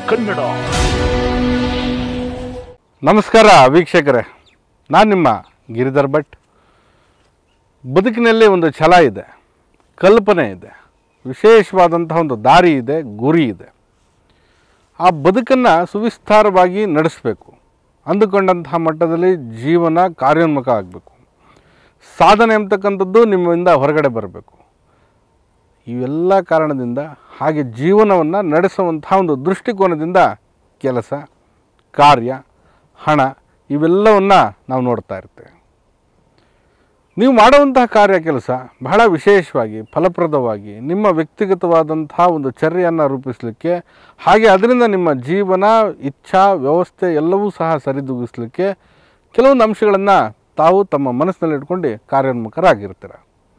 ಕನ್ನಡ. ನಮಸ್ಕಾರ ವೀಕ್ಷಕರೇ, ನಾನು ನಿಮ್ಮ ಗಿರಿಧರ್ ಭಟ್. ಬದುಕಿನಲ್ಲಿ ಒಂದು ಛಲ ಇದೆ, ಕಲ್ಪನೆ ಇದೆ, ವಿಶೇಷವಾದಂತಹ ಒಂದು ದಾರಿ ಇದೆ, ಗುರಿ ಇದೆ. ಆ ಬದುಕನ್ನು ಸುವಿಸ್ತಾರವಾಗಿ ನಡೆಸಬೇಕು. ಅಂದುಕೊಂಡಂತಹ ಮಟ್ಟದಲ್ಲಿ ಜೀವನ ಕಾರ್ಯೋನ್ಮುಖ ಆಗಬೇಕು. ಸಾಧನೆ ಅಂತಕ್ಕಂಥದ್ದು ನಿಮ್ಮಿಂದ ಹೊರಗಡೆ ಬರಬೇಕು. ಇವೆಲ್ಲ ಕಾರಣದಿಂದ ಹಾಗೆ ಜೀವನವನ್ನು ನಡೆಸುವಂತಹ ಒಂದು ದೃಷ್ಟಿಕೋನದಿಂದ ಕೆಲಸ, ಕಾರ್ಯ, ಹಣ ಇವೆಲ್ಲವನ್ನು ನಾವು ನೋಡ್ತಾ ಇರ್ತೇವೆ. ನೀವು ಮಾಡುವಂತಹ ಕಾರ್ಯ ಕೆಲಸ ಬಹಳ ವಿಶೇಷವಾಗಿ ಫಲಪ್ರದವಾಗಿ ನಿಮ್ಮ ವ್ಯಕ್ತಿಗತವಾದಂತಹ ಒಂದು ಚರ್ಯೆಯನ್ನು ರೂಪಿಸಲಿಕ್ಕೆ, ಹಾಗೆ ಅದರಿಂದ ನಿಮ್ಮ ಜೀವನ, ಇಚ್ಛಾ, ವ್ಯವಸ್ಥೆ ಎಲ್ಲವೂ ಸಹ ಸರಿದೂಗಿಸಲಿಕ್ಕೆ ಕೆಲವೊಂದು ಅಂಶಗಳನ್ನು ತಾವು ತಮ್ಮ ಮನಸ್ಸಿನಲ್ಲಿ ಇಟ್ಕೊಂಡು ಕಾರ್ಯೋನ್ಮುಖರಾಗಿರ್ತೀರ.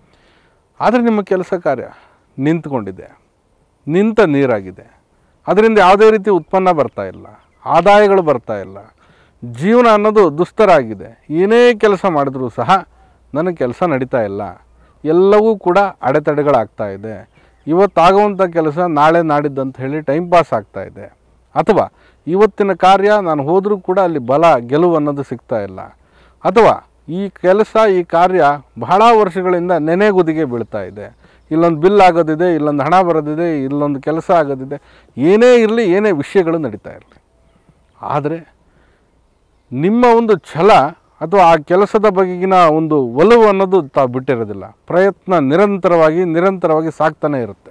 ಆದರೆ ನಿಮ್ಮ ಕೆಲಸ ಕಾರ್ಯ ನಿಂತುಕೊಂಡಿದೆ, ನಿಂತ ನೀರಾಗಿದೆ. ಅದರಿಂದ ಯಾವುದೇ ರೀತಿ ಉತ್ಪನ್ನ ಬರ್ತಾ ಇಲ್ಲ, ಆದಾಯಗಳು ಬರ್ತಾ ಇಲ್ಲ. ಜೀವನ ಅನ್ನೋದು ದುಸ್ತರ ಆಗಿದೆ. ಏನೇ ಕೆಲಸ ಮಾಡಿದ್ರೂ ಸಹ ನನ್ನ ಕೆಲಸ ನಡೀತಾ ಇಲ್ಲ, ಎಲ್ಲವೂ ಕೂಡ ಅಡೆತಡೆಗಳಾಗ್ತಾ ಇದೆ. ಇವತ್ತಾಗುವಂಥ ಕೆಲಸ ನಾಳೆ ನಾಡಿದ್ದಂತ ಹೇಳಿ ಟೈಮ್ ಪಾಸ್ ಆಗ್ತಾ ಇದೆ. ಅಥವಾ ಇವತ್ತಿನ ಕಾರ್ಯ ನಾನು ಹೋದರೂ ಕೂಡ ಅಲ್ಲಿ ಬಲ, ಗೆಲುವು ಅನ್ನೋದು ಸಿಗ್ತಾ ಇಲ್ಲ. ಅಥವಾ ಈ ಕೆಲಸ, ಈ ಕಾರ್ಯ ಬಹಳ ವರ್ಷಗಳಿಂದ ನೆನೆಗುದಿಗೆ ಬೀಳ್ತಾ ಇದೆ. ಇಲ್ಲೊಂದು ಬಿಲ್ ಆಗೋದಿದೆ, ಇಲ್ಲೊಂದು ಹಣ ಬರೋದಿದೆ, ಇಲ್ಲೊಂದು ಕೆಲಸ ಆಗೋದಿದೆ. ಏನೇ ಇರಲಿ, ಏನೇ ವಿಷಯಗಳು ನಡೀತಾ ಇರಲಿ, ಆದರೆ ನಿಮ್ಮ ಒಂದು ಛಲ ಅಥವಾ ಆ ಕೆಲಸದ ಬಗೆಗಿನ ಒಂದು ಒಲವು ಅನ್ನೋದು ತಾವು ಬಿಟ್ಟಿರೋದಿಲ್ಲ. ಪ್ರಯತ್ನ ನಿರಂತರವಾಗಿ ಸಾಗ್ತಾನೆ ಇರುತ್ತೆ.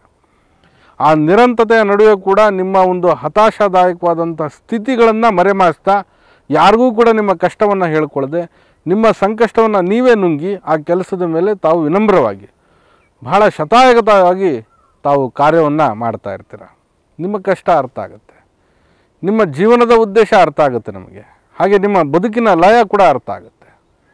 ಆ ನಿರಂತರತೆಯ ನಡುವೆ ಕೂಡ ನಿಮ್ಮ ಒಂದು ಹತಾಶಾದಾಯಕವಾದಂಥ ಸ್ಥಿತಿಗಳನ್ನು ಮರೆಮಾಚ್ತಾ, ಯಾರಿಗೂ ಕೂಡ ನಿಮ್ಮ ಕಷ್ಟವನ್ನು ಹೇಳ್ಕೊಳ್ಳದೆ, ನಿಮ್ಮ ಸಂಕಷ್ಟವನ್ನು ನೀವೇ ನುಂಗಿ ಆ ಕೆಲಸದ ಮೇಲೆ ತಾವು ವಿನಮ್ರವಾಗಿ, ಬಹಳ ಶತಾಯಗತವಾಗಿ ತಾವು ಕಾರ್ಯವನ್ನು ಮಾಡ್ತಾ ಇರ್ತೀರ. ನಿಮ್ಮ ಕಷ್ಟ ಅರ್ಥ ಆಗುತ್ತೆ, ನಿಮ್ಮ ಜೀವನದ ಉದ್ದೇಶ ಅರ್ಥ ಆಗುತ್ತೆ ನಮಗೆ. ಹಾಗೆ ನಿಮ್ಮ ಬದುಕಿನ ಲಯ ಕೂಡ ಅರ್ಥ ಆಗುತ್ತೆ.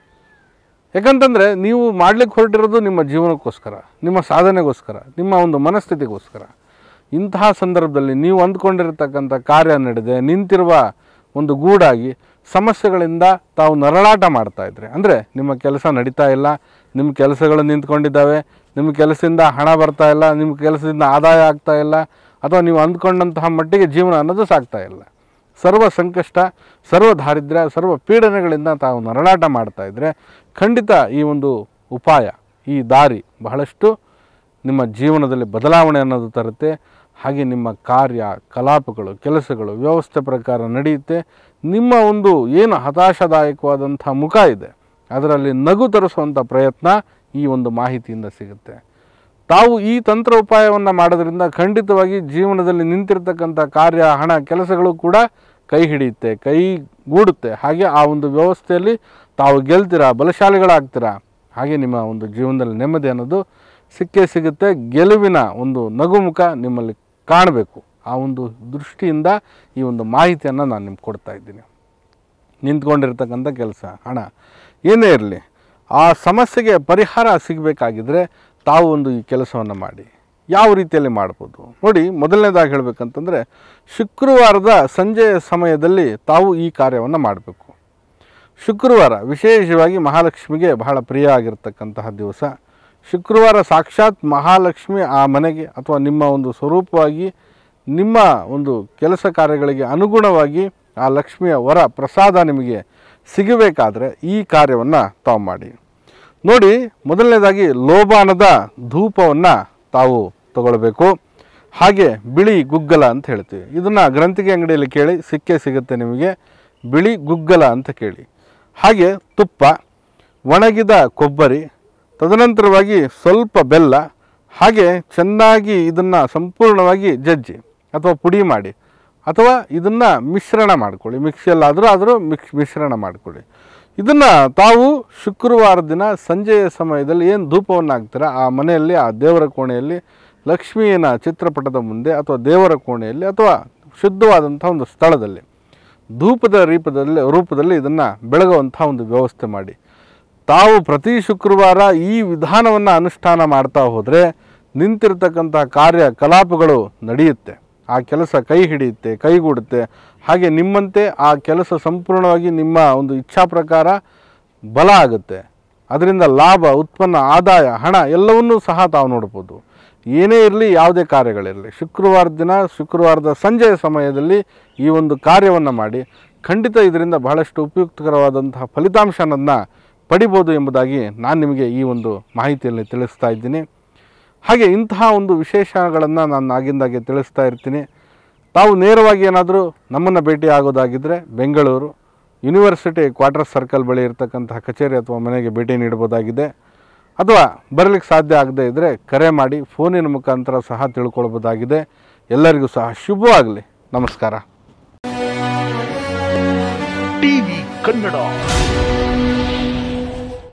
ಯಾಕಂತಂದರೆ ನೀವು ಮಾಡಲಿಕ್ಕೆ ಹೊರಟಿರೋದು ನಿಮ್ಮ ಜೀವನಕ್ಕೋಸ್ಕರ, ನಿಮ್ಮ ಸಾಧನೆಗೋಸ್ಕರ, ನಿಮ್ಮ ಒಂದು ಮನಸ್ಥಿತಿಗೋಸ್ಕರ. ಇಂತಹ ಸಂದರ್ಭದಲ್ಲಿ ನೀವು ಅಂದ್ಕೊಂಡಿರತಕ್ಕಂಥ ಕಾರ್ಯ ನಡೆದೆ ನಿಂತಿರುವ ಒಂದು ಗೂಡಾಗಿ ಸಮಸ್ಯೆಗಳಿಂದ ತಾವು ನರಳಾಟ ಮಾಡ್ತಾಯಿದ್ರೆ, ಅಂದರೆ ನಿಮ್ಮ ಕೆಲಸ ನಡೀತಾ ಇಲ್ಲ, ನಿಮ್ಮ ಕೆಲಸಗಳು ನಿಂತ್ಕೊಂಡಿದ್ದಾವೆ, ನಿಮ್ಮ ಕೆಲಸದಿಂದ ಹಣ ಬರ್ತಾ ಇಲ್ಲ, ನಿಮ್ಮ ಕೆಲಸದಿಂದ ಆದಾಯ ಆಗ್ತಾ ಇಲ್ಲ, ಅಥವಾ ನೀವು ಅಂದ್ಕೊಂಡಂತಹ ಮಟ್ಟಿಗೆ ಜೀವನ ಅನ್ನೋದು ಸಾಗ್ತಾ ಇಲ್ಲ. ಸರ್ವ ಸಂಕಷ್ಟ, ಸರ್ವ ದಾರಿದ್ರ್ಯ, ಸರ್ವ ಪೀಡನೆಗಳಿಂದ ತಾವು ನರಳಾಟ ಮಾಡ್ತಾಯಿದ್ರೆ ಖಂಡಿತ ಈ ಒಂದು ಉಪಾಯ, ಈ ದಾರಿ ಬಹಳಷ್ಟು ನಿಮ್ಮ ಜೀವನದಲ್ಲಿ ಬದಲಾವಣೆ ಅನ್ನೋದು ತರುತ್ತೆ. ಹಾಗೆ ನಿಮ್ಮ ಕಾರ್ಯ, ಕಲಾಪಗಳು, ಕೆಲಸಗಳು ವ್ಯವಸ್ಥೆ ಪ್ರಕಾರ ನಡೆಯುತ್ತೆ. ನಿಮ್ಮ ಒಂದು ಏನು ಹತಾಶಾದಾಯಕವಾದಂಥ ಮುಖ ಇದೆ ಅದರಲ್ಲಿ ನಗು ತರಿಸುವಂಥ ಪ್ರಯತ್ನ ಈ ಒಂದು ಮಾಹಿತಿಯಿಂದ ಸಿಗುತ್ತೆ. ತಾವು ಈ ತಂತ್ರ ಉಪಾಯವನ್ನು ಮಾಡೋದ್ರಿಂದ ಖಂಡಿತವಾಗಿ ಜೀವನದಲ್ಲಿ ನಿಂತಿರ್ತಕ್ಕಂಥ ಕಾರ್ಯ, ಹಣ, ಕೆಲಸಗಳು ಕೂಡ ಕೈ ಹಿಡಿಯುತ್ತೆ, ಕೈಗೂಡುತ್ತೆ. ಹಾಗೆ ಆ ಒಂದು ವ್ಯವಸ್ಥೆಯಲ್ಲಿ ತಾವು ಗೆಲ್ತೀರಾ, ಬಲಶಾಲಿಗಳಾಗ್ತೀರಾ. ಹಾಗೆ ನಿಮ್ಮ ಒಂದು ಜೀವನದಲ್ಲಿ ನೆಮ್ಮದಿ ಅನ್ನೋದು ಸಿಕ್ಕೇ ಸಿಗುತ್ತೆ. ಗೆಲುವಿನ ಒಂದು ನಗುಮುಖ ನಿಮ್ಮಲ್ಲಿ ಕಾಣಬೇಕು. ಆ ಒಂದು ದೃಷ್ಟಿಯಿಂದ ಈ ಒಂದು ಮಾಹಿತಿಯನ್ನು ನಾನು ನಿಮ್ಗೆ ಕೊಡ್ತಾ ಇದ್ದೀನಿ. ನಿಂತ್ಕೊಂಡಿರ್ತಕ್ಕಂಥ ಕೆಲಸ, ಹಣ ಏನೇ ಇರಲಿ, ಆ ಸಮಸ್ಯೆಗೆ ಪರಿಹಾರ ಸಿಗಬೇಕಾಗಿದ್ದರೆ ತಾವು ಒಂದು ಈ ಕೆಲಸವನ್ನು ಮಾಡಿ. ಯಾವ ರೀತಿಯಲ್ಲಿ ಮಾಡ್ಬೋದು ನೋಡಿ. ಮೊದಲನೇದಾಗಿ ಹೇಳಬೇಕಂತಂದರೆ, ಶುಕ್ರವಾರದ ಸಂಜೆಯ ಸಮಯದಲ್ಲಿ ತಾವು ಈ ಕಾರ್ಯವನ್ನು ಮಾಡಬೇಕು. ಶುಕ್ರವಾರ ವಿಶೇಷವಾಗಿ ಮಹಾಲಕ್ಷ್ಮಿಗೆ ಬಹಳ ಪ್ರಿಯ ಆಗಿರ್ತಕ್ಕಂತಹ ದಿವಸ. ಶುಕ್ರವಾರ ಸಾಕ್ಷಾತ್ ಮಹಾಲಕ್ಷ್ಮಿ ಆ ಮನೆಗೆ ಅಥವಾ ನಿಮ್ಮ ಒಂದು ಸ್ವರೂಪವಾಗಿ ನಿಮ್ಮ ಒಂದು ಕೆಲಸ ಕಾರ್ಯಗಳಿಗೆ ಅನುಗುಣವಾಗಿ ಆ ಲಕ್ಷ್ಮಿಯ ವರ ಪ್ರಸಾದ ನಿಮಗೆ ಸಿಗಬೇಕಾದ್ರೆ ಈ ಕಾರ್ಯವನ್ನು ತಾವು ಮಾಡಿ ನೋಡಿ. ಮೊದಲನೇದಾಗಿ ಲೋಬಾನದ ಧೂಪವನ್ನು ತಾವು ತಗೊಳ್ಬೇಕು. ಹಾಗೆ ಬಿಳಿ ಗುಗ್ಗಲ ಅಂತ ಹೇಳ್ತೀವಿ, ಇದನ್ನು ಗ್ರಂಥಿಗೆ ಅಂಗಡಿಯಲ್ಲಿ ಕೇಳಿ ಸಿಕ್ಕೇ ಸಿಗುತ್ತೆ ನಿಮಗೆ. ಬಿಳಿ ಗುಗ್ಗಲ ಅಂತ ಕೇಳಿ. ಹಾಗೆ ತುಪ್ಪ, ಒಣಗಿದ ಕೊಬ್ಬರಿ, ತದನಂತರವಾಗಿ ಸ್ವಲ್ಪ ಬೆಲ್ಲ, ಹಾಗೆ ಚೆನ್ನಾಗಿ ಇದನ್ನು ಸಂಪೂರ್ಣವಾಗಿ ಜಜ್ಜಿ ಅಥವಾ ಪುಡಿ ಮಾಡಿ, ಅಥವಾ ಇದನ್ನು ಮಿಶ್ರಣ ಮಾಡಿಕೊಳ್ಳಿ. ಮಿಕ್ಸಿಯಲ್ಲಾದರೂ ಮಿಶ್ರಣ ಮಾಡಿಕೊಳ್ಳಿ. ಇದನ್ನು ತಾವು ಶುಕ್ರವಾರ ದಿನ ಸಂಜೆಯ ಸಮಯದಲ್ಲಿ ಏನು ಧೂಪವನ್ನು ಹಾಕ್ತೀರ ಆ ಮನೆಯಲ್ಲಿ, ಆ ದೇವರ ಕೋಣೆಯಲ್ಲಿ, ಲಕ್ಷ್ಮಿಯ ಚಿತ್ರಪಟದ ಮುಂದೆ ಅಥವಾ ದೇವರ ಕೋಣೆಯಲ್ಲಿ ಅಥವಾ ಶುದ್ಧವಾದಂಥ ಒಂದು ಸ್ಥಳದಲ್ಲಿ ಧೂಪದ ರೂಪದಲ್ಲಿ ಇದನ್ನು ಬೆಳಗುವಂಥ ಒಂದು ವ್ಯವಸ್ಥೆ ಮಾಡಿ. ತಾವು ಪ್ರತಿ ಶುಕ್ರವಾರ ಈ ವಿಧಾನವನ್ನು ಅನುಷ್ಠಾನ ಮಾಡ್ತಾ ಹೋದರೆ ನಿಂತಿರ್ತಕ್ಕಂಥ ಕಾರ್ಯ ಕಲಾಪಗಳು ನಡೆಯುತ್ತೆ. ಆ ಕೆಲಸ ಕೈ ಹಿಡಿಯುತ್ತೆ, ಕೈಗೂಡುತ್ತೆ. ಹಾಗೆ ನಿಮ್ಮಂತೆ ಆ ಕೆಲಸ ಸಂಪೂರ್ಣವಾಗಿ ನಿಮ್ಮ ಒಂದು ಇಚ್ಛಾ ಪ್ರಕಾರ ಬಲ ಆಗುತ್ತೆ. ಅದರಿಂದ ಲಾಭ, ಉತ್ಪನ್ನ, ಆದಾಯ, ಹಣ ಎಲ್ಲವನ್ನೂ ಸಹ ತಾವು ನೋಡ್ಬೋದು. ಏನೇ ಇರಲಿ, ಯಾವುದೇ ಕಾರ್ಯಗಳಿರಲಿ, ಶುಕ್ರವಾರದ ದಿನ ಶುಕ್ರವಾರದ ಸಂಜೆಯ ಸಮಯದಲ್ಲಿ ಈ ಒಂದು ಕಾರ್ಯವನ್ನು ಮಾಡಿ ಖಂಡಿತ ಇದರಿಂದ ಬಹಳಷ್ಟು ಉಪಯುಕ್ತಕರವಾದಂತಹ ಫಲಿತಾಂಶವನ್ನು ಪಡಿಬೋದು ಎಂಬುದಾಗಿ ನಾನು ನಿಮಗೆ ಈ ಒಂದು ಮಾಹಿತಿಯಲ್ಲಿ ತಿಳಿಸ್ತಾ ಇದ್ದೀನಿ. ಹಾಗೆ ಇಂತಹ ಒಂದು ವಿಶೇಷಗಳನ್ನು ನಾನು ಆಗಿಂದಾಗೆ ತಿಳಿಸ್ತಾ ಇರ್ತೀನಿ. ತಾವು ನೇರವಾಗಿ ಏನಾದರೂ ನಮ್ಮನ್ನು ಭೇಟಿ ಆಗೋದಾಗಿದ್ದರೆ ಬೆಂಗಳೂರು ಯೂನಿವರ್ಸಿಟಿ ಕ್ವಾರ್ಟರ್ ಸರ್ಕಲ್ ಬಳಿ ಇರತಕ್ಕಂತಹ ಕಚೇರಿ ಅಥವಾ ಮನೆಗೆ ಭೇಟಿ ನೀಡಬಹುದಾಗಿದೆ. ಅಥವಾ ಬರಲಿಕ್ಕೆ ಸಾಧ್ಯ ಆಗದೇ ಇದ್ದರೆ ಕರೆ ಮಾಡಿ ಫೋನಿನ ಮುಖಾಂತರ ಸಹ ತಿಳ್ಕೊಳ್ಬೋದಾಗಿದೆ. ಎಲ್ಲರಿಗೂ ಸಹ ಶುಭವಾಗಲಿ. ನಮಸ್ಕಾರ. ಟಿವಿ ಕನ್ನಡ.